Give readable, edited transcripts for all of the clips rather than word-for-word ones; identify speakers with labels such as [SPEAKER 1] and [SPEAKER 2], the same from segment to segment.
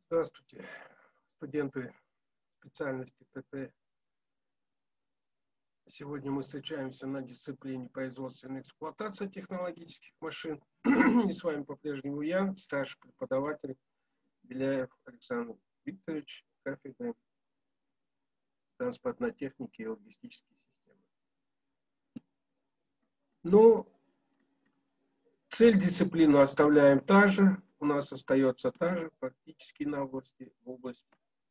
[SPEAKER 1] Здравствуйте, студенты специальности ТТ. Сегодня мы встречаемся на дисциплине производственной эксплуатации технологических машин. И с вами по-прежнему я, старший преподаватель Беляев Александр Викторович, кафедры транспортной техники и логистической системы. Ну, цель дисциплины оставляем та же. У нас остается та же, практические навыки в области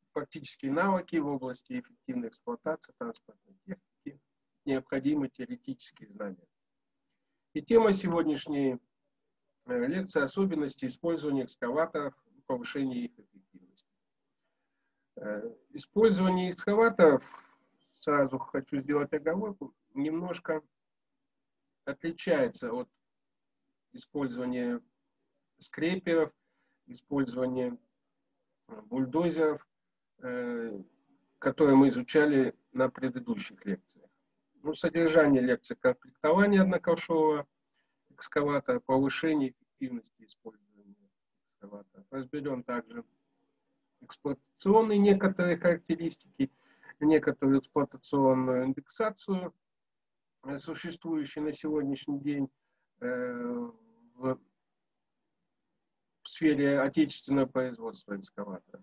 [SPEAKER 1] эффективной эксплуатации транспортной техники, необходимы теоретические знания. И тема сегодняшней лекции — особенности использования экскаваторов и повышения их эффективности. Использование экскаваторов, сразу хочу сделать оговорку, немножко отличается от использования скреперов, использования бульдозеров, которые мы изучали на предыдущих лекциях. Ну, содержание лекции — комплектование одноковшового экскаватора, повышение эффективности использования экскаватора. Разберем также эксплуатационные некоторые характеристики, некоторую эксплуатационную индексацию, существующую на сегодняшний день в сфере отечественного производства экскаватора.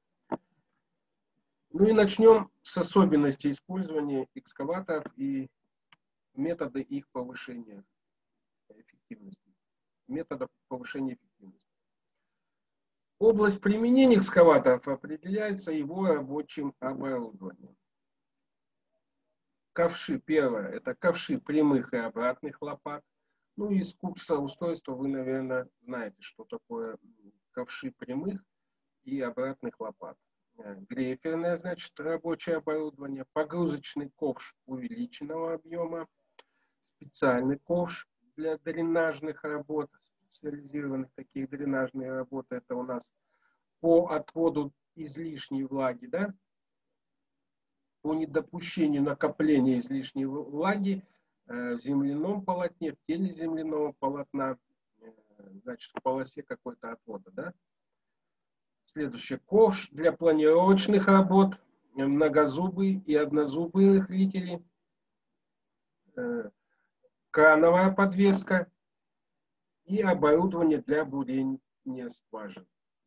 [SPEAKER 1] Ну и начнем с особенностей использования экскаваторов и метода их повышения эффективности. Метода повышения эффективности. Область применения экскаваторов определяется его рабочим оборудованием. Ковши, первое, это ковши прямых и обратных лопат. Ну, из курса устройства вы, наверное, знаете, что такое ковши прямых и обратных лопат. Грейферное, значит, рабочее оборудование, погрузочный ковш увеличенного объема, специальный ковш для дренажных работ, специализированных таких дренажных работ, это у нас по отводу излишней влаги, да, по недопущению накопления излишней влаги в земляном полотне, в теле земляного полотна, значит, в полосе какой-то отвода, да. Следующее. Ковш для планировочных работ, многозубые и однозубые рыхлители, крановая подвеска и оборудование для бурения скважин.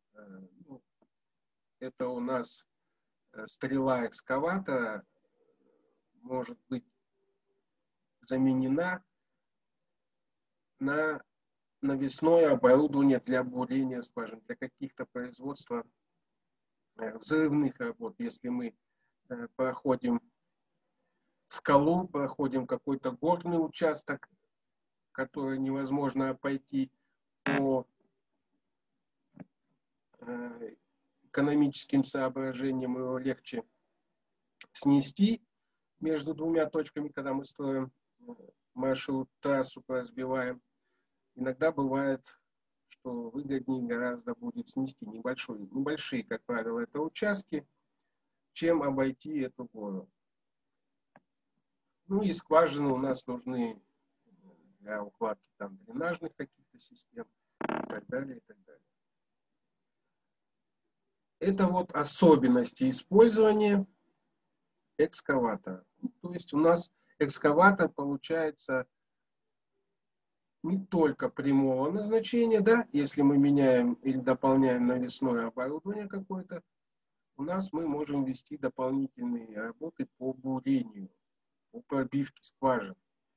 [SPEAKER 1] Это у нас стрела экскаватора может быть заменена на навесное оборудование для бурения скважин, для каких-то производства взрывных работ. Если мы проходим скалу, проходим какой-то горный участок, который невозможно пойти по экономическим соображениям, его легче снести между двумя точками, когда мы строим маршрут, трассу разбиваем. Иногда бывает, что выгоднее гораздо будет снести небольшие, как правило, это участки, чем обойти эту гору. Ну и скважины у нас нужны для укладки там дренажных каких-то систем и так далее, и так далее. Это вот особенности использования экскаватора. То есть у нас экскаватор получается не только прямого назначения, да, если мы меняем или дополняем навесное оборудование какое-то, у нас мы можем вести дополнительные работы по бурению, по пробивке скважин.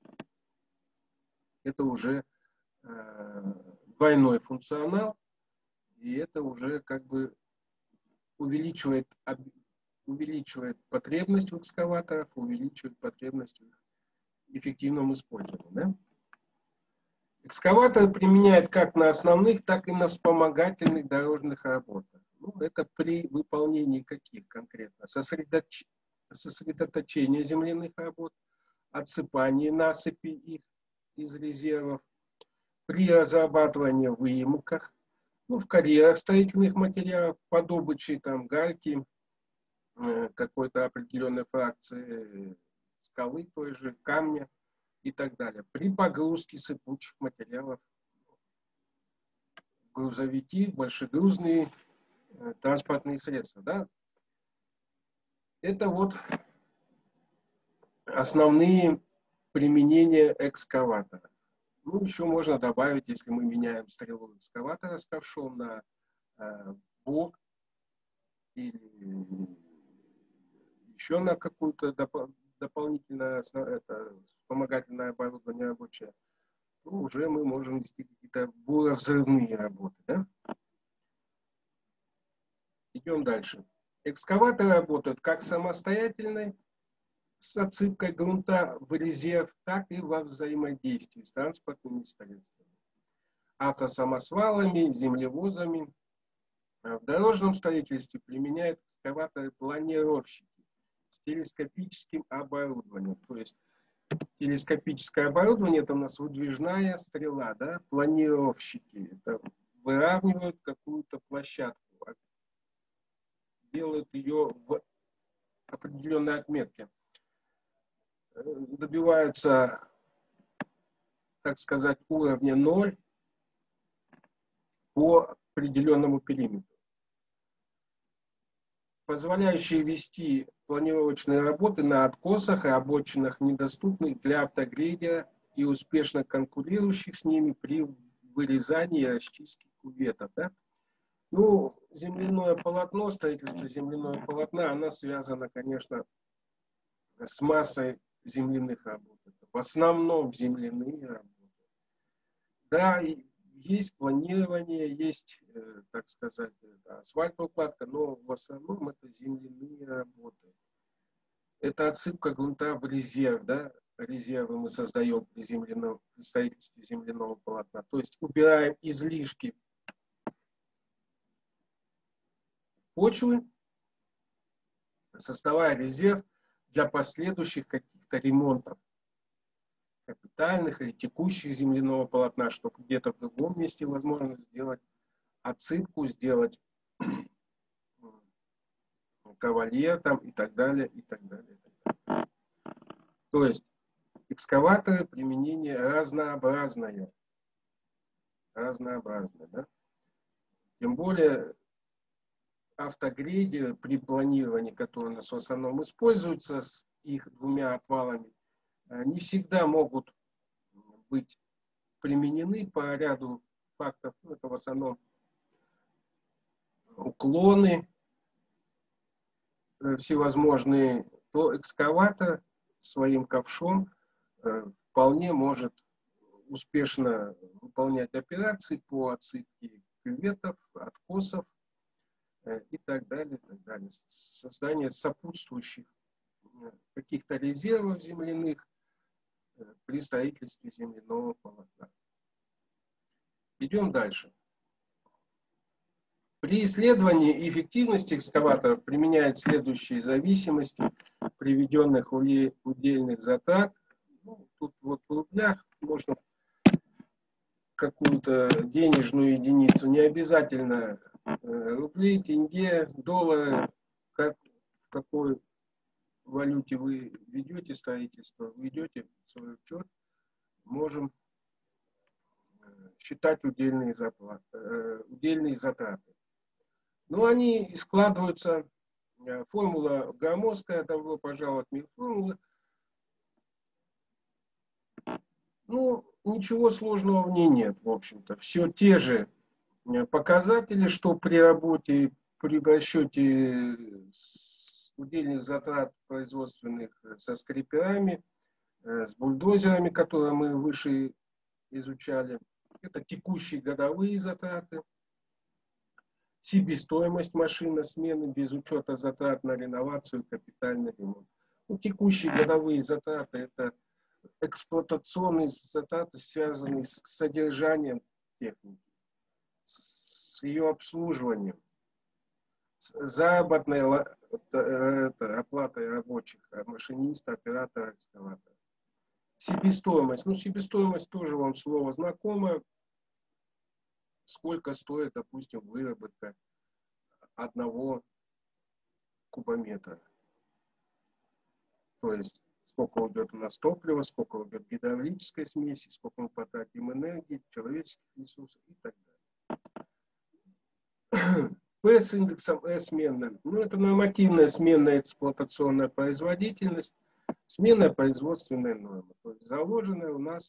[SPEAKER 1] Это уже двойной функционал, и это уже как бы увеличивает потребность в экскаваторах, увеличивает потребность в их эффективном использовании. Да? Экскаваторы применяют как на основных, так и на вспомогательных дорожных работах. Ну, это при выполнении каких конкретно? Сосредоточения земляных работ, отсыпание насыпи их из резервов, при разрабатывании в выемках, ну, в карьерах строительных материалов, по добыче там гальки, какой-то определенной фракции скалы, той же камня и так далее. При погрузке сыпучих материалов, грузовики, большегрузные транспортные средства. Да? Это вот основные применения экскаватора. Ну, еще можно добавить, если мы меняем стрелу экскаватора с ковшом на бок или еще на какую-то дополнительное вспомогательное оборудование рабочее, то уже мы можем вести какие-то буровзрывные работы. Да? Идем дальше. Экскаваторы работают как самостоятельно с отсыпкой грунта в резерв, так и во взаимодействии с транспортными средствами, автосамосвалами, землевозами. В дорожном строительстве применяют экскаваторы-планировщики с телескопическим оборудованием. То есть телескопическое оборудование — это у нас выдвижная стрела, да? Планировщики это выравнивают какую-то площадку, делают ее в определенной отметке, добиваются, так сказать, уровня 0 по определенному периметру, позволяющие вести планировочные работы на откосах и обочинах, недоступных для автогрейдера и успешно конкурирующих с ними при вырезании и расчистке кюветов. Да? Ну, земляное полотно, строительство земляного полотна, оно связано, конечно, с массой земляных работ. В основном земляные работы. Да, есть планирование, есть, так сказать, асфальтоукладка, но в основном это земляные работы. Это отсыпка грунта в резерв, да, резервы мы создаем при строительстве земляного полотна. То есть убираем излишки почвы, создавая резерв для последующих каких-то ремонтов, капитальных или текущих земляного полотна, чтобы где-то в другом месте возможно сделать отсыпку, сделать кавальер там и так далее, и так далее, и так далее. То есть экскаваторы применение разнообразное. Разнообразное, да? Тем более автогрейдеры при планировании, которые у нас в основном используются с их двумя отвалами, не всегда могут быть применены по ряду фактов. Это в основном уклоны всевозможные, то экскаватор своим ковшом вполне может успешно выполнять операции по отсыпке кюветов, откосов и так далее, и так далее. Создание сопутствующих каких-то резервов земляных при строительстве земляного полотна. Идем дальше. При исследовании эффективности экскаваторов применяют следующие зависимости приведенных удельных затрат. Ну, тут вот в рублях можно какую-то денежную единицу, не обязательно рубли, тенге, доллары, в какой валюте вы ведете строительство, ведете свой учет, можем считать удельные затраты. Но они складываются, формула громоздкая, добро пожаловать в мир формулы. Ну, ничего сложного в ней нет, в общем-то. Все те же показатели, что при работе, при расчете удельных затрат производственных со скреперами, с бульдозерами, которые мы выше изучали. Это текущие годовые затраты, себестоимость машины смены без учета затрат на реновацию и капитальный ремонт. Ну, текущие годовые затраты – это эксплуатационные затраты, связанные с содержанием техники, с ее обслуживанием, с заработной оплатой рабочих, машиниста, оператора, экскаватора. Себестоимость. Ну, себестоимость тоже вам слово знакомое. Сколько стоит, допустим, выработка 1 кубометра. То есть, сколько уйдет у нас топлива, сколько уйдет гидравлической смеси, сколько мы потратим энергии, человеческих ресурсов и так далее. P с индексом E сменная. Ну, это нормативная сменная эксплуатационная производительность, сменная производственная норма. То есть заложенная у нас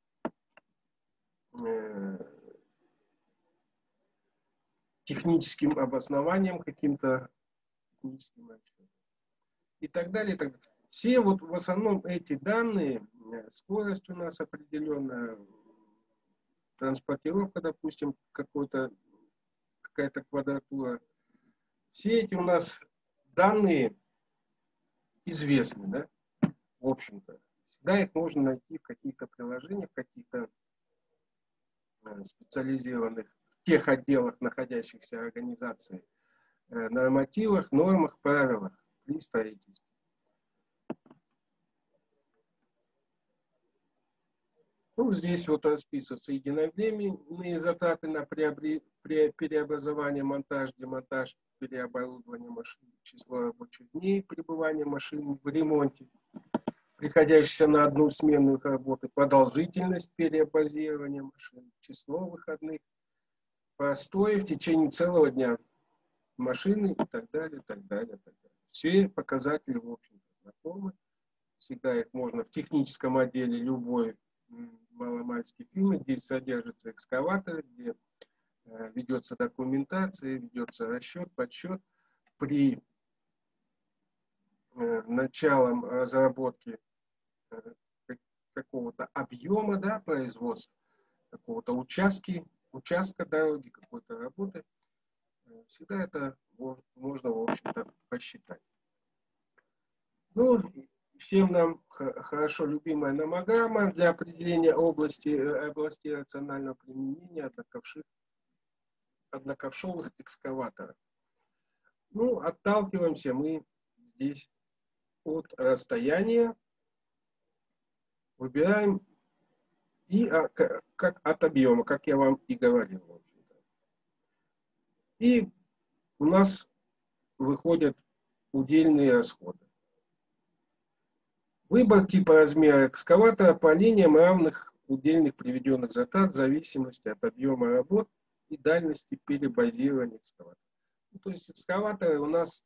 [SPEAKER 1] техническим обоснованием каким-то, техническим расчетом. И так далее, и так далее. Все вот в основном эти данные, скорость у нас определенная, транспортировка, допустим, какая-то квадратура, все эти у нас данные известны, да, в общем-то. Всегда их можно найти в каких-то приложениях, в каких-то специализированных, в тех отделах находящихся организаций, нормативах, нормах, правилах при строительстве. Ну, здесь вот расписываются единовременные затраты на переобразование, монтаж, демонтаж, переоборудование машин, число рабочих дней пребывания машин в ремонте, приходящихся на одну смену их работы, продолжительность перебазирования машин, число выходных, простое в течение целого дня машины и так далее, и так далее, и так далее. Все показатели, в общем-то, знакомы. Всегда их можно в техническом отделе любой маломальской фирмы, здесь содержится экскаватор, где ведется документация, ведется расчет, подсчет. При началом разработки какого-то объема, да, производства, какого-то участка дороги, какой-то работы, всегда это можно, в общем-то, посчитать. Ну, всем нам хорошо любимая номограмма для определения областей рационального применения одноковшовых экскаваторов. Ну, отталкиваемся мы здесь от расстояния, выбираем и как от объема, как я вам и говорил. В общем-то. И у нас выходят удельные расходы. Выбор типа размера экскаватора по линиям равных удельных приведенных затрат в зависимости от объема работ и дальности перебазирования экскаватора. Ну, то есть экскаваторы у нас,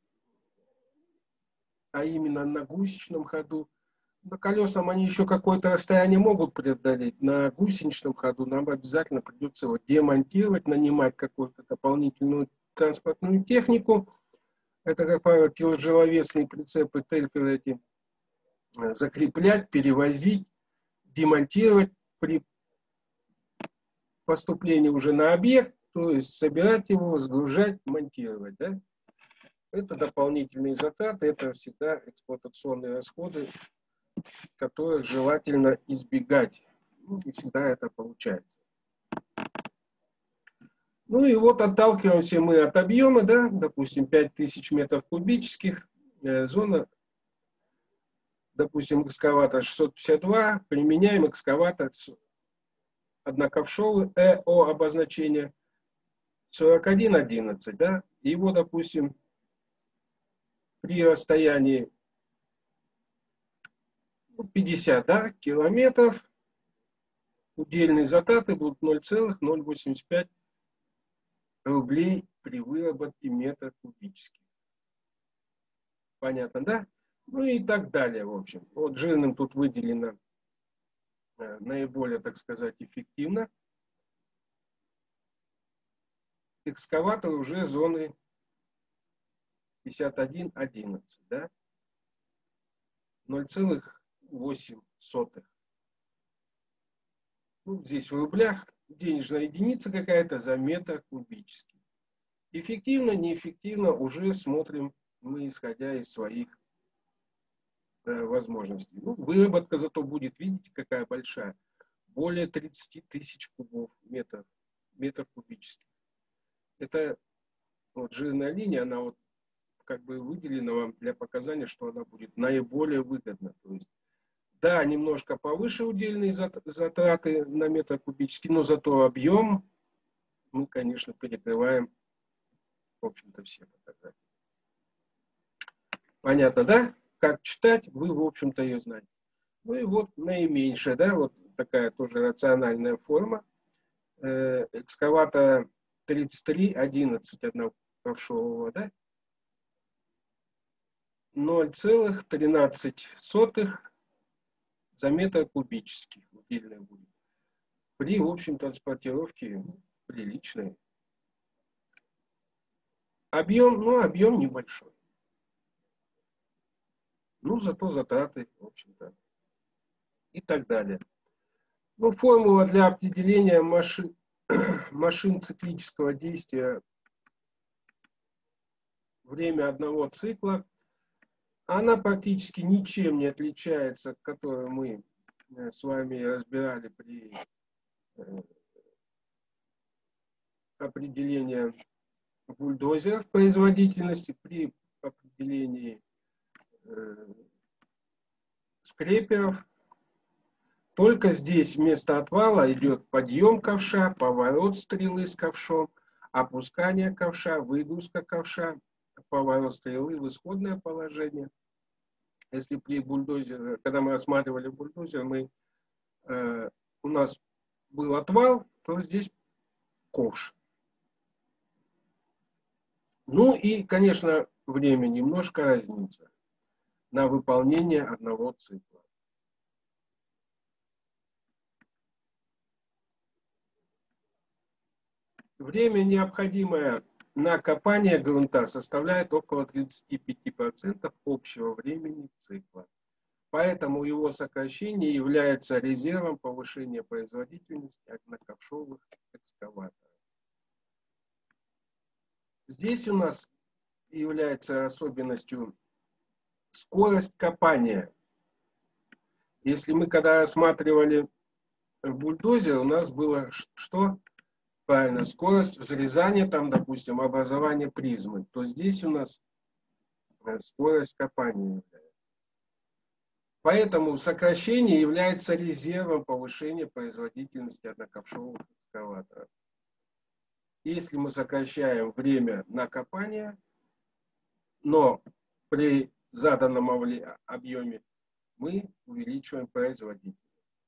[SPEAKER 1] а именно на гусеничном ходу, на колесам они еще какое-то расстояние могут преодолеть. На гусеничном ходу нам обязательно придется его демонтировать, нанимать какую-то дополнительную транспортную технику. Это, как правило, тяжеловесные прицепы, тельперы эти. Закреплять, перевозить, демонтировать при поступлении уже на объект, то есть собирать его, сгружать, монтировать. Да? Это дополнительные затраты, это всегда эксплуатационные расходы, которых желательно избегать. Ну, не всегда это получается. Ну и вот отталкиваемся мы от объема, да, допустим, 5000 метров кубических, зона, допустим, экскаватор 652, применяем экскаватор одноковшовый, ЭО обозначение 4111, да, его, допустим, при расстоянии 50, да, километров, удельные затраты будут 0,085 рублей при выработке метра кубических. Понятно, да? Ну и так далее, в общем. Вот жирным тут выделено наиболее, так сказать, эффективно. Экскаватор уже зоны 5111, да? 0,8. Ну, здесь в рублях денежная единица какая-то за метр кубический. Эффективно, неэффективно уже смотрим мы, исходя из своих возможностей. Ну, выработка зато будет, видите, какая большая. Более 30 тысяч кубов метр кубических. Это вот жирная линия, она вот как бы выделена вам для показания, что она будет наиболее выгодна. То есть, да, немножко повыше удельные затраты на метр кубический, но зато объем мы, конечно, перекрываем, в общем-то, все показатели. Понятно, да? Как читать, вы, в общем-то, ее знаете. Ну и вот наименьшая, да, вот такая тоже рациональная форма. Экскаватора 3311, ковшового, да? 0,13 за метр кубический удельная будет. При общем транспортировке приличной. Объем, ну, объем небольшой. Ну, зато затраты, в общем-то, и так далее. Ну, формула для определения машин циклического действия, время одного цикла, она практически ничем не отличается, которую мы с вами разбирали при определении бульдозеров производительности, при определении скреперов. Только здесь вместо отвала идет подъем ковша, поворот стрелы с ковшом, опускание ковша, выгрузка ковша, поворот стрелы в исходное положение. Если при бульдозере, когда мы рассматривали бульдозер, у нас был отвал, то здесь ковш. Ну и, конечно, время немножко разнится на выполнение одного цикла. Время, необходимое на копание грунта, составляет около 35% общего времени цикла. Поэтому его сокращение является резервом повышения производительности одноковшовых экскаваторов. Здесь у нас является особенностью скорость копания. Если мы когда рассматривали бульдозер, у нас было что? Правильно, скорость взрезания, там, допустим, образования призмы, то здесь у нас скорость копания является. Поэтому сокращение является резервом повышения производительности одноковшовых экскаваторов. Если мы сокращаем время на копание, но при заданном объеме мы увеличиваем производительность.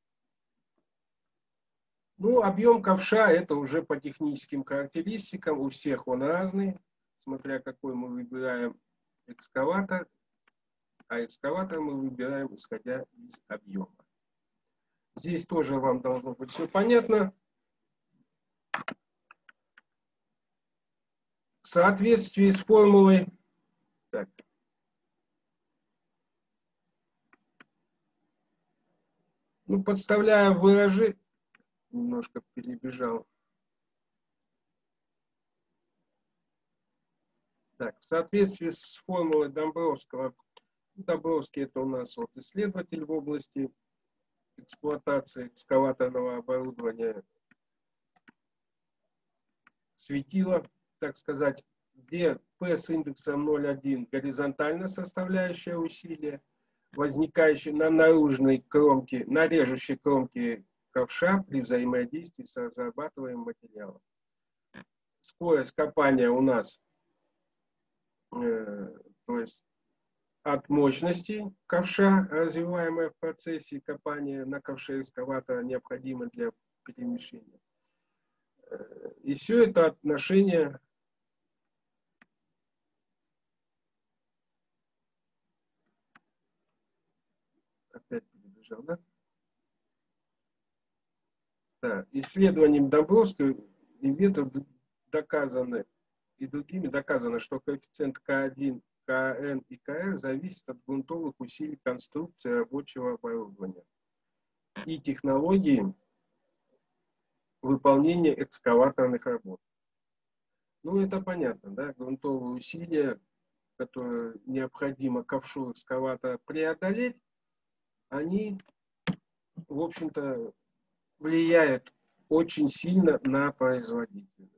[SPEAKER 1] Ну, объем ковша это уже по техническим характеристикам, у всех он разный, смотря какой мы выбираем экскаватор, а экскаватор мы выбираем исходя из объема. Здесь тоже вам должно быть все понятно. В соответствии с формулой, так, ну, подставляя выражение, немножко перебежал. Так, в соответствии с формулой Домбровского, Домбровский это у нас вот исследователь в области эксплуатации экскаваторного оборудования, светила, так сказать, где P с индексом 0,1 горизонтально составляющая усилия, возникающие на наружной кромке, на режущей кромке ковша при взаимодействии с разрабатываемым материалом. Скорость копания у нас, то есть от мощности ковша, развиваемая в процессе копания на ковше экскаватора, необходимо для перемещения. И все это отношение опять перебежал, да? Да. Исследованием Домбровского и Ветров доказано, и другими доказано, что коэффициент К1, КН и КР зависит от грунтовых усилий конструкции рабочего оборудования и технологии выполнения экскаваторных работ. Ну, это понятно, да, грунтовые усилия, которые необходимо ковшу экскаватора преодолеть, они, в общем-то, влияют очень сильно на производительность.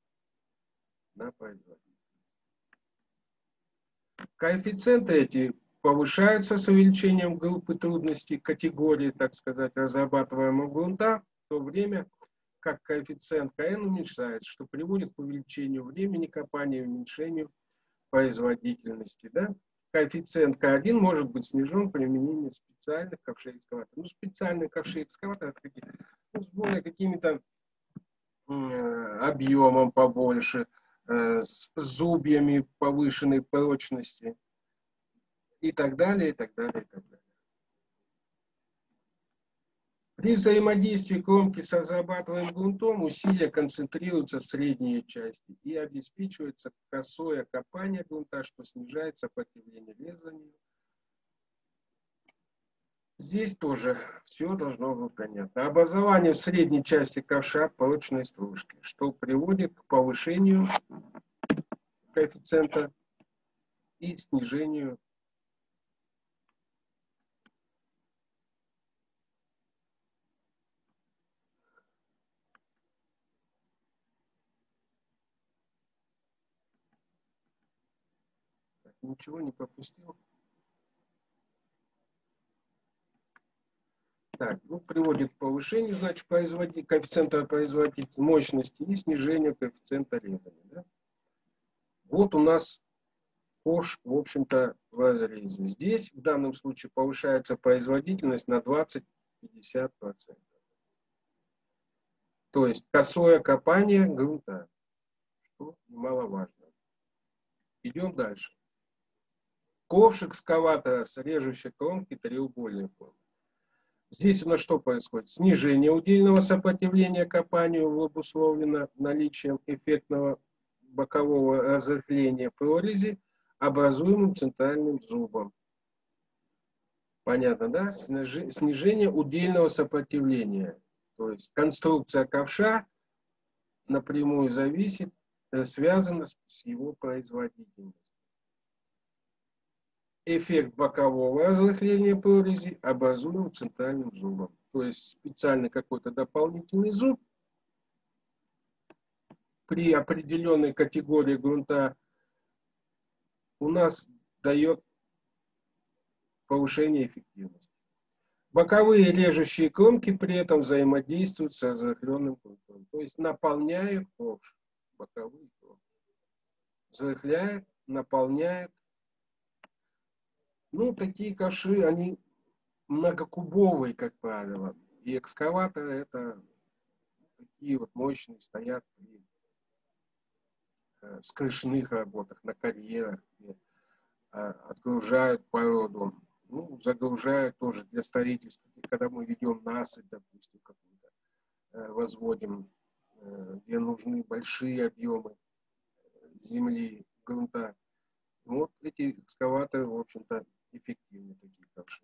[SPEAKER 1] Коэффициенты эти повышаются с увеличением группы трудностей категории, так сказать, разрабатываемого грунта, в то время как коэффициент КН уменьшается, что приводит к увеличению времени копания и уменьшению производительности. Да? Коэффициент К1 может быть снижен при применении специальных ковшей экскаваторов. Ну, специальные ковши экскаваторов с более какими-то объемом побольше, с зубьями повышенной прочности и так далее, и так далее, и так далее. При взаимодействии кромки с разрабатываемым грунтом усилия концентрируются в средней части и обеспечивается косое копание грунта, что снижает сопротивление лезванию. Здесь тоже все должно быть понятно. Образование в средней части ковша прочной стружки, что приводит к повышению коэффициента и снижению ничего не пропустил. Так, ну, приводит к повышению, значит, коэффициента производительности, мощности и снижению коэффициента резания. Да? Вот у нас ковш, в общем-то, в разрезе. Здесь в данном случае повышается производительность на 20-50%. То есть косое копание грунта, что немаловажно. Идем дальше. Ковш экскаватора с режущей кромки треугольной формы. Здесь у нас что происходит? Снижение удельного сопротивления копанию обусловлено наличием эффектного бокового разрыхления прорези, образуемым центральным зубом. Понятно, да? Снижение удельного сопротивления. То есть конструкция ковша напрямую связана с его производительностью. Эффект бокового разрыхления прорези образуем центральным зубом. То есть специальный какой-то дополнительный зуб при определенной категории грунта у нас дает повышение эффективности. Боковые режущие кромки при этом взаимодействуют с разрыхленным грунтом. То есть наполняют ковш. Боковые кромки. Взрыхляет, наполняет. Ну, такие ковши, они многокубовые, как правило. И экскаваторы это такие вот мощные, стоят при скрышных работах, на карьерах, где отгружают породу. Ну, загружают тоже для строительства. И когда мы ведем насыпь, допустим, какую-то, возводим, где нужны большие объемы земли, грунта. Вот эти экскаваторы, в общем-то, эффективны, такие ковши.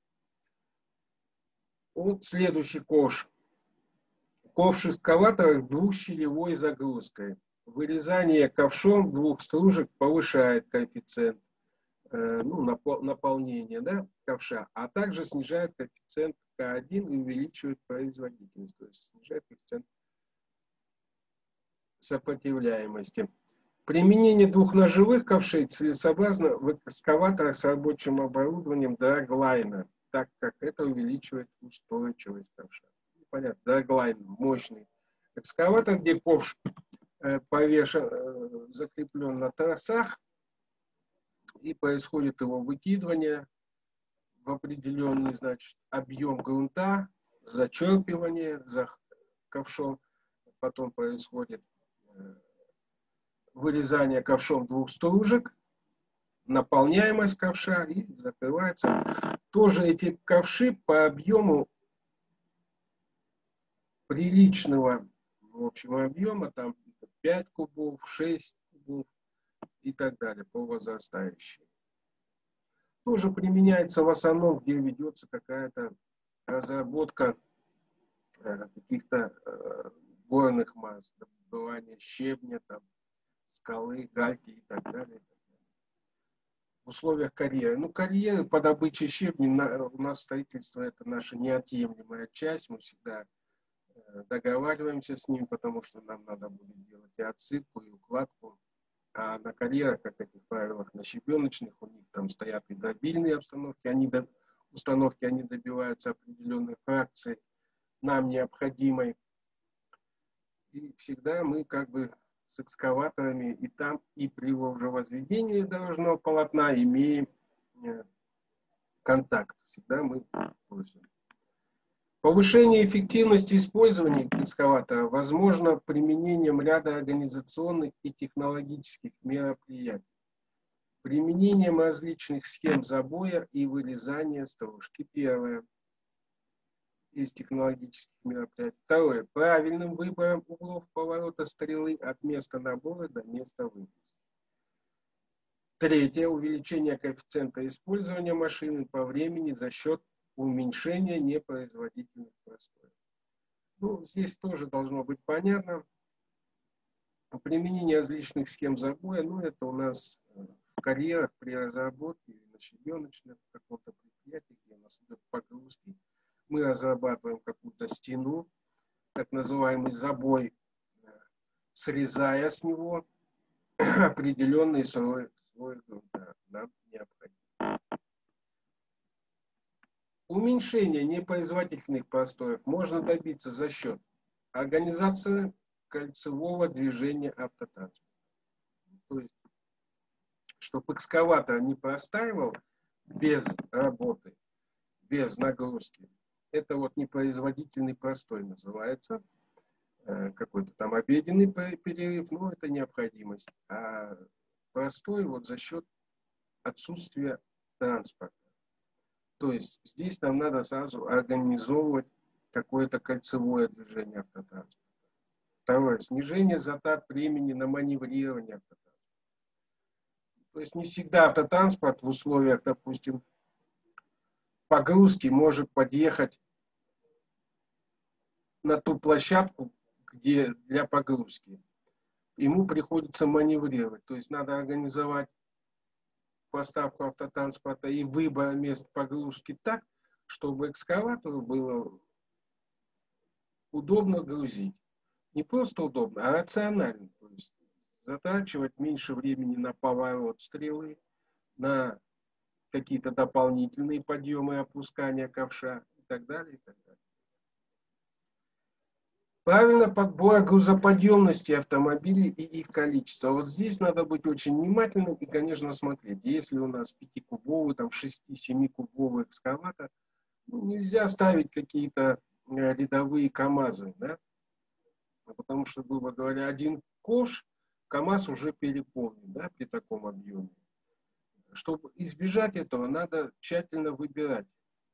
[SPEAKER 1] Вот следующий ковш. Ковш экскаватора с двухщелевой загрузкой. Вырезание ковшом двух стружек повышает коэффициент наполнения, да, ковша, а также снижает коэффициент К1 и увеличивает производительность, то есть снижает коэффициент сопротивляемости. Применение двухножевых ковшей целесообразно в экскаваторах с рабочим оборудованием драглайна, так как это увеличивает устойчивость ковша. Понятно, драглайн мощный экскаватор, где ковш повешен, закреплен на тросах, и происходит его выкидывание в определенный, значит, объем грунта, зачерпывание за ковшом, потом происходит вырезание ковшом двух стружек, наполняемость ковша и закрывается. Тоже эти ковши по объему приличного, в общем, объема, там 5 кубов, 6 кубов и так далее, по возрастающей. Тоже применяется в основном, где ведется какая-то разработка каких-то горных масс, добывание щебня, там, скалы, гальки и так далее. В условиях карьеры. Ну, карьеры по добыче щебня, у нас строительство это наша неотъемлемая часть, мы всегда договариваемся с ним, потому что нам надо будет делать и отсыпку, и укладку. А на карьерах, как в этих правилах, на щебеночных, у них там стоят и дробильные установки, они добиваются определенной фракции, нам необходимой. И всегда мы как бы с экскаваторами и там, и при возведении дорожного полотна имеем контакт. Всегда мы пользуемся. Повышение эффективности использования экскаватора возможно применением ряда организационных и технологических мероприятий, применением различных схем забоя и вырезания стружки. Первое из технологических мероприятий. Второе. Правильным выбором углов поворота стрелы от места набора до места выпуска. Третье. Увеличение коэффициента использования машины по времени за счет уменьшения непроизводительных простоев. Ну, здесь тоже должно быть понятно. Применение различных схем забоя, ну, это у нас в карьерах при разработке или на щебеночном каком-то предприятии, где у нас идет погрузки. Мы разрабатываем какую-то стену, так называемый забой, срезая с него определенный слой грунта. Нам необходимо. Уменьшение непроизводительных простоев можно добиться за счет организации кольцевого движения автотранспорта. То есть, чтобы экскаватор не простаивал без работы, без нагрузки. Это вот непроизводительный простой называется. Какой-то там обеденный перерыв, но это необходимость. А простой вот за счет отсутствия транспорта. То есть здесь нам надо сразу организовывать какое-то кольцевое движение автотранспорта. Второе. Снижение затрат времени на маневрирование автотранспорта. То есть не всегда автотранспорт в условиях, допустим, погрузки может подъехать на ту площадку, где для погрузки. Ему приходится маневрировать. То есть надо организовать поставку автотранспорта и выбор мест погрузки так, чтобы экскаватору было удобно грузить. Не просто удобно, а рационально. То есть затрачивать меньше времени на поворот стрелы, на какие-то дополнительные подъемы и опускания ковша и так далее, и так далее. Правильно подбор грузоподъемности автомобилей и их количество. Вот здесь надо быть очень внимательным и, конечно, смотреть. Если у нас 5-кубовый, там 6-7-кубовый экскаватор, ну, нельзя ставить какие-то рядовые КАМАЗы, да? Потому что, грубо говоря, один ковш, КАМАЗ уже переполнен, да, при таком объеме. Чтобы избежать этого, надо тщательно выбирать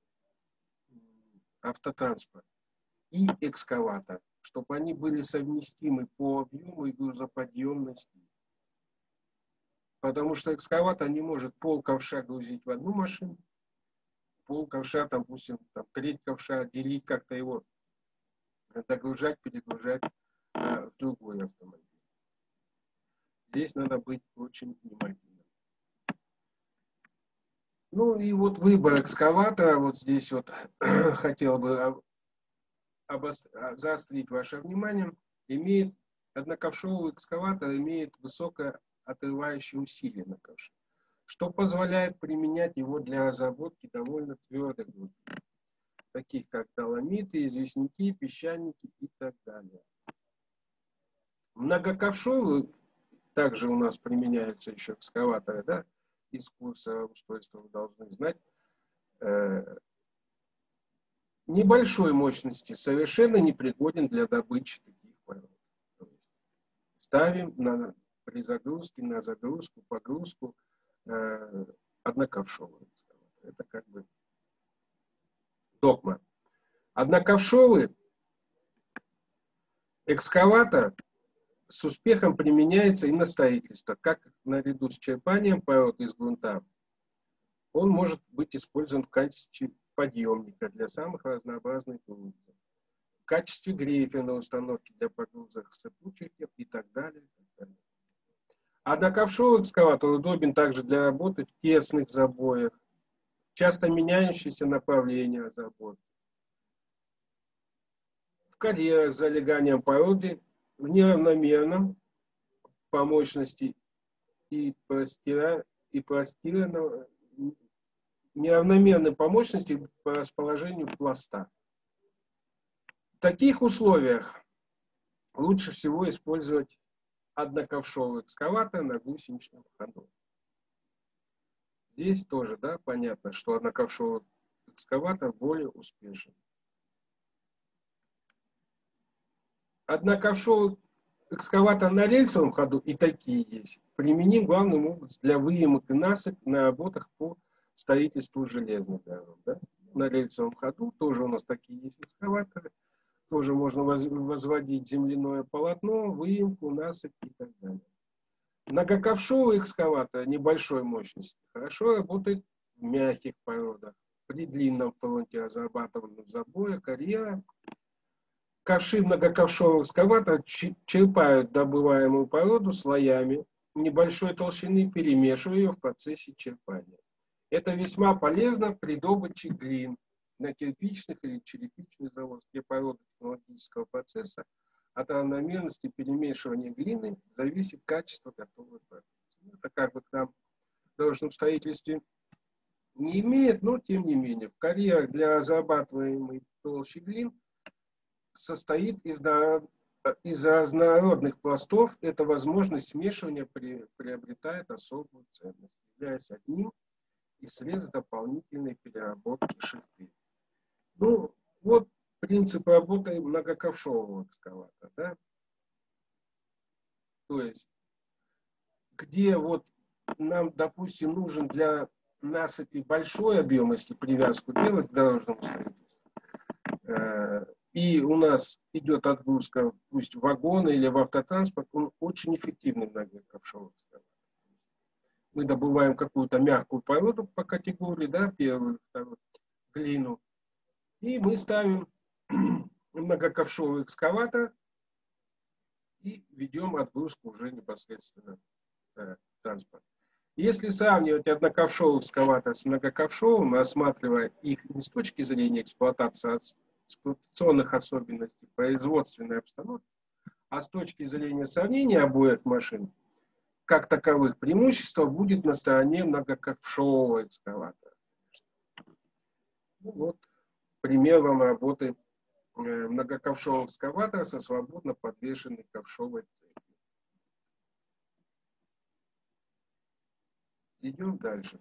[SPEAKER 1] автотранспорт и экскаватор, чтобы они были совместимы по объему и грузоподъемности. Потому что экскаватор не может пол ковша грузить в одну машину, пол ковша, допустим, треть ковша, делить как-то его, догружать, перегружать в другой автомобиль. Здесь надо быть очень внимательным. Ну и вот выбор экскаватора, вот здесь вот хотел бы заострить ваше внимание, одноковшовый экскаватор имеет высокое отрывающее усилие на ковше, что позволяет применять его для разработки довольно твердых грунтов, таких как доломиты, известняки, песчаники и так далее. Многоковшовый также у нас применяются еще экскаваторы, да, из курса устройства вы должны знать. Небольшой мощности совершенно непригоден для добычи таких пород. Ставим при загрузке, на загрузку, погрузку одноковшовый. Это как бы догма. Одноковшовый экскаватор с успехом применяется и на строительство, как наряду с черпанием пород из грунта. Он может быть использован в качестве подъемника для самых разнообразных грузов, в качестве грейферной установки для погрузок сыпучих и так далее. Одноковшовый экскаватор удобен также для работы в тесных забоях, часто меняющиеся направления разработки, в карьерах с залеганием породы в неравномерном по мощности и простиранного неравномерной по мощности по расположению пласта. В таких условиях лучше всего использовать одноковшовый экскаватор на гусеничном ходу. Здесь тоже, да, понятно, что одноковшовый экскаватор более успешен. одноковшовый экскаватор на рельсовом ходу, и такие есть, применим главным образом для выемок и насыпь на работах по строительству железных дорог. Да? На рельсовом ходу тоже у нас такие есть экскаваторы. Тоже можно возводить земляное полотно, выемку, насыпь и так далее. Многоковшовый экскаватор небольшой мощности хорошо работает в мягких породах, при длинном фронте разрабатываемых забоя, карьера. Ковши многоковшового экскаватора черпают добываемую породу слоями небольшой толщины, перемешивая ее в процессе черпания. Это весьма полезно при добыче глин на кирпичных или черепичных заводах, где порода технологического процесса от равномерности перемешивания глины зависит качество готовой продукции. Это как бы к нам в дорожном строительстве не имеет, но тем не менее в карьерах для разрабатываемой толщи глин состоит из разнородных пластов. Эта возможность смешивания приобретает особую ценность, являясь одним из средств дополнительной переработки шахты. Ну, вот принцип работы многоковшового экскаватора. Да? То есть, где вот нам, допустим, нужен для насыпи большой объем, если привязку делать к дорожному строительству, и у нас идет отгрузка, пусть в вагоны или в автотранспорт, он очень эффективный многоковшовый экскаватор. Мы добываем какую-то мягкую породу по категории, да, первую, вторую, глину, и мы ставим многоковшовый экскаватор и ведем отгрузку уже непосредственно транспорта. Если сравнивать одноковшовый экскаватор с многоковшовым, рассматривая их не с точки зрения эксплуатационных особенностей производственной обстановки, а с точки зрения сравнения обоих машин, как таковых, преимущество будет на стороне многоковшового экскаватора. Ну, вот пример вам работы многоковшового экскаватора со свободно подвешенной ковшовой цепью. Идем дальше.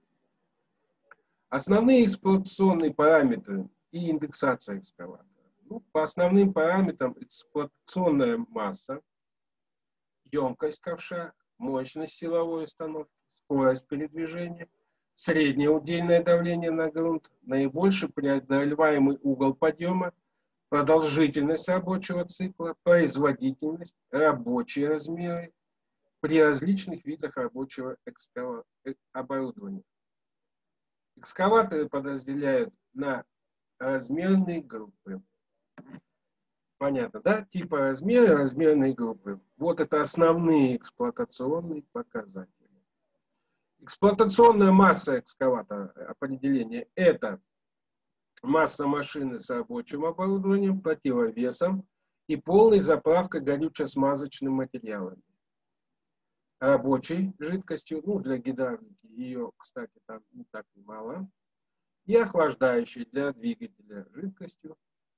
[SPEAKER 1] Основные эксплуатационные параметры и индексация экскаватора. Ну, по основным параметрам эксплуатационная масса, емкость ковша, мощность силовой установки, скорость передвижения, среднее удельное давление на грунт, наибольший преодолеваемый угол подъема, продолжительность рабочего цикла, производительность, рабочие размеры при различных видах рабочего оборудования. Экскаваторы подразделяют на размерные группы. Понятно, да? Типа размера, размерные группы. Вот это основные эксплуатационные показатели. Эксплуатационная масса экскаватора, определение, это масса машины с рабочим оборудованием, противовесом и полной заправкой горюче-смазочным материалом. Рабочей жидкостью, ну, для гидравлики, ее, кстати, там не так и мало, и охлаждающей для двигателя жидкостью.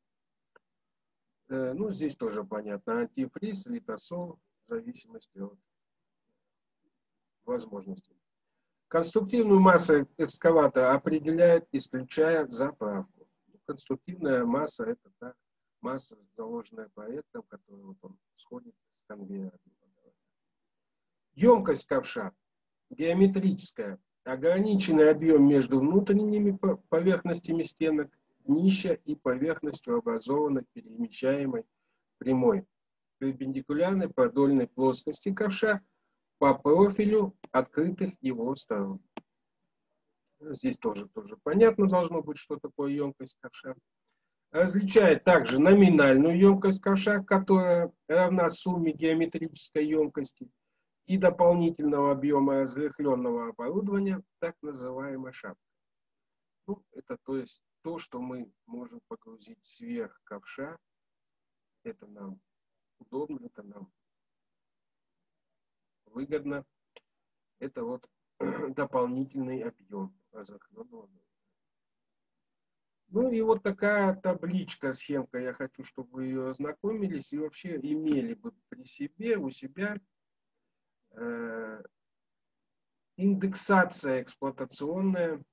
[SPEAKER 1] Ну, здесь тоже понятно, антифриз, литосол, в зависимости от возможностей. Конструктивную массу экскаватора определяет, исключая заправку. Конструктивная масса – это та масса, заложенная проектом, который вот он сходит с конвейера. Емкость ковша геометрическая, ограниченный объем между внутренними поверхностями стенок, днища и поверхностью образованной перемещаемой прямой, перпендикулярной продольной плоскости ковша по профилю открытых его сторон. Здесь тоже понятно должно быть, что такое емкость ковша. Различает также номинальную емкость ковша, которая равна сумме геометрической емкости и дополнительного объема разрыхленного оборудования, так называемая шапка. Ну, это то есть то, что мы можем погрузить сверх ковша. Это нам удобно, это нам выгодно. Это вот дополнительный объем разрыхленного. Ну и вот такая табличка, схемка. Я хочу, чтобы вы ее ознакомились и вообще имели бы при себе, у себя индексация эксплуатационная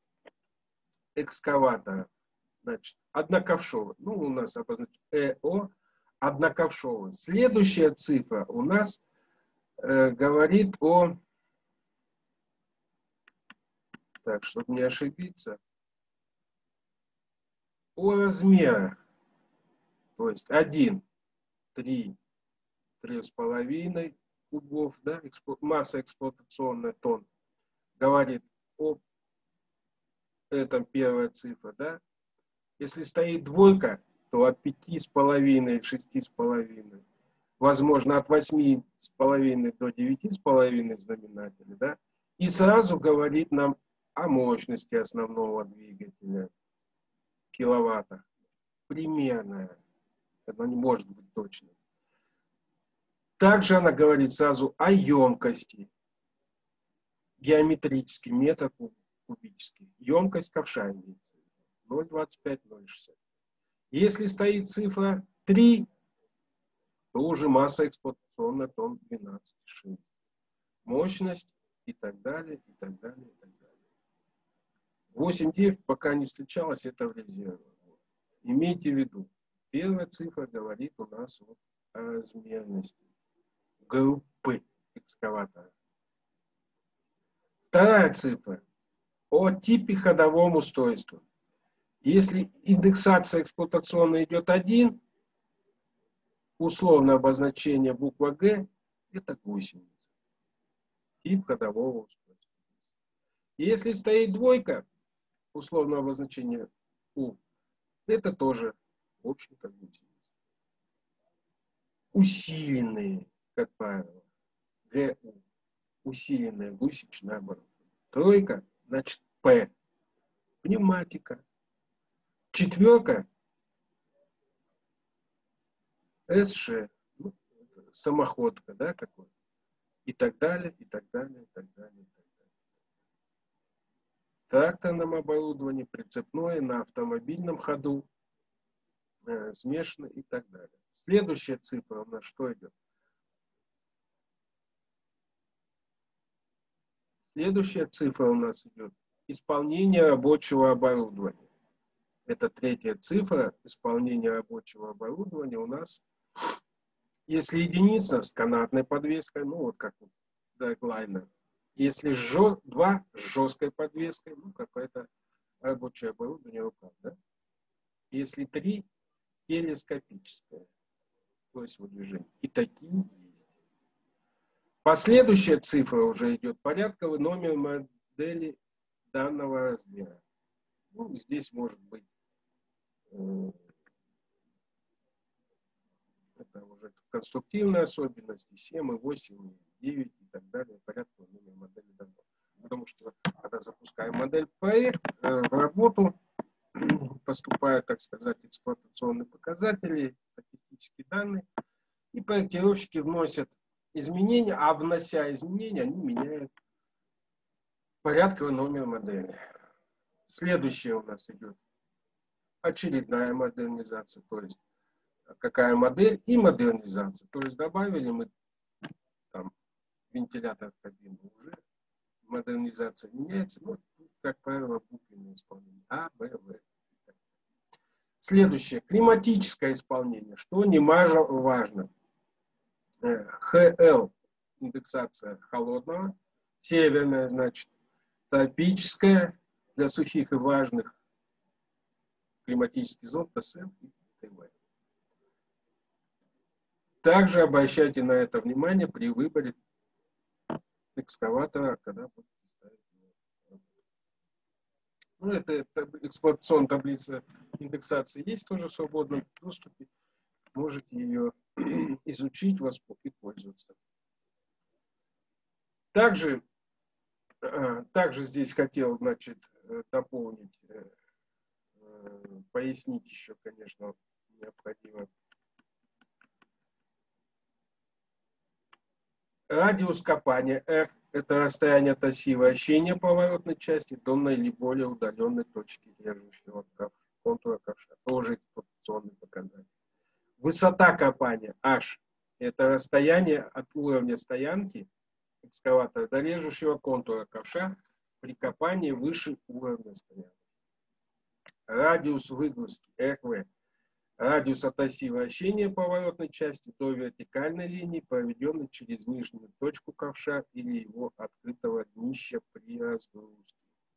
[SPEAKER 1] экскаватора. Значит, одноковшовый. Ну, у нас обозначено ЭО, одноковшовый. Следующая цифра у нас говорит о, так, чтобы не ошибиться, о размерах. То есть 1, 3, 3,5 кубов, да, масса эксплуатационная тонн, говорит о этом первая цифра, да. Если стоит двойка, то от 5,5 к 6,5, возможно, от 8,5 до 9,5 в знаменателе, да, и сразу говорит нам о мощности основного двигателя в киловаттах. Примерная, это не может быть точно. Также она говорит сразу о емкости. Геометрический метр кубический. Емкость ковша имеется. 0,25, 0,60. Если стоит цифра 3, то уже масса эксплуатационная тонн 12,6. Мощность и так далее, и так далее, и так далее. 8,9 пока не встречалось, это в резерве. Имейте в виду, первая цифра говорит у нас о размерности группы экскаватора. Вторая цифра о типе ходового устройства. Если индексация эксплуатационная идет 1, условное обозначение буква Г, это гусеница. Тип ходового устройства. Если стоит двойка, условное обозначение У, это тоже, в общем-то, гусеница. Усиленные, как правило, ГУ, усиленная гусеничная оборудование. Тройка, значит, П, пневматика. Четверка, СШ, ну, самоходка, да, какой, и так далее, и так далее, и так далее, и так далее. Тракторном оборудовании, прицепное, на автомобильном ходу, смешанное и так далее. Следующая цифра у нас что идет? Следующая цифра у нас идет исполнение рабочего оборудования. Это третья цифра исполнения рабочего оборудования у нас. Если единица с канатной подвеской, ну вот как драглайнер. Если 2 с жесткой подвеской, ну какое-то рабочее оборудование рукав, да? Если 3 телескопическое, то есть выдвижение. И такие есть. Последующая цифра уже идет порядковый номер модели данного размера. Ну, здесь может быть это уже конструктивные особенности, 7, 8, 9 и так далее, порядковый номер модели данного. Потому что, когда запускаем модель проект, в работу поступают, так сказать, эксплуатационные показатели, статистические данные, и проектировщики вносят изменения, а внося изменения, они меняют порядковый номер модели. Следующее у нас идет очередная модернизация, то есть какая модель и модернизация. То есть добавили мы там вентилятор в кабину, уже модернизация меняется, но, как правило, буквенное исполнение. А, Б, В. Следующее. Климатическое исполнение, что немало важно. ХЛ индексация холодного, северная, значит, тропическая для сухих и влажных климатических зон, ТСМ и ТВ. Также обращайте на это внимание при выборе экскаватора, когда будете ставить его. Ну, это эксплуатационная таблица индексации есть тоже в свободном доступе. Можете ее изучить и пользоваться. Также здесь хотел, значит, дополнить, пояснить еще, конечно, необходимо. Радиус копания R – это расстояние от оси вращения поворотной части до наиболее удаленной точки режущего контура ковша. Тоже эксплуатационный показатель. Высота копания H – это расстояние от уровня стоянки экскаватора до режущего контура ковша при копании выше уровня стоянки. Радиус выгрузки RV Радиус от оси вращения поворотной части до вертикальной линии, проведенной через нижнюю точку ковша или его открытого днища при разгрузке.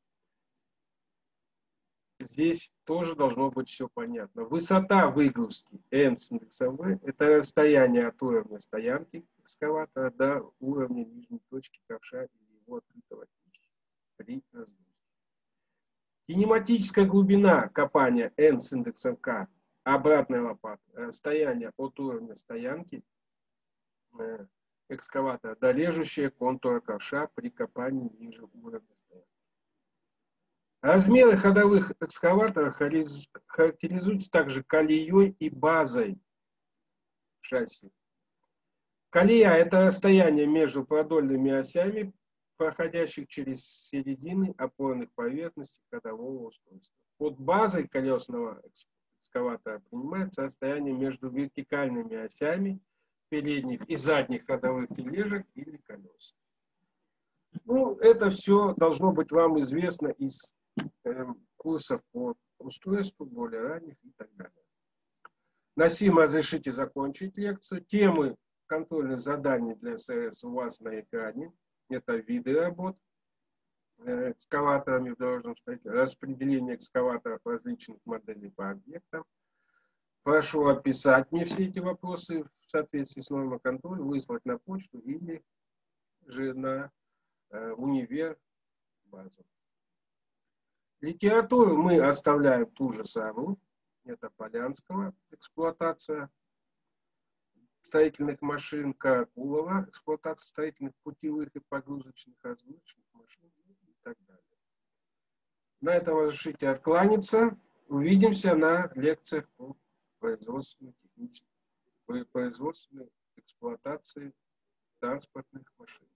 [SPEAKER 1] Здесь тоже должно быть все понятно. Высота выгрузки n с индексом v – это расстояние от уровня стоянки экскаватора до уровня нижней точки ковша или его открытого днища при разгрузке. Кинематическая глубина копания n с индексом k обратной лопаты – расстояние от уровня стоянки экскаватора до режущего контура ковша при копании ниже уровня стоянки. Размеры ходовых экскаваторов характеризуются также колеей и базой шасси. Колея – это расстояние между продольными осями, проходящих через середины опорных поверхностей ходового устройства. Под базой колесного экскаватора принимается расстояние между вертикальными осями передних и задних ходовых тележек или колес. Ну, это все должно быть вам известно из курсов по устройству, более ранних и так далее. На сим разрешите закончить лекцию. Темы контрольных заданий для СРС у вас на экране. Это виды работ экскаваторами в дорожном строительстве, распределение экскаваторов различных моделей по объектам. Прошу описать мне все эти вопросы в соответствии с нормой контроля, выслать на почту или же на универ базу. Литературу мы оставляем ту же самую. Это Полянского, эксплуатация строительных машин, Каракулова, эксплуатация строительных путевых и погрузочных разгрузочных машин и так далее. На этом разрешите откланяться. Увидимся на лекциях по производственной эксплуатации транспортных машин.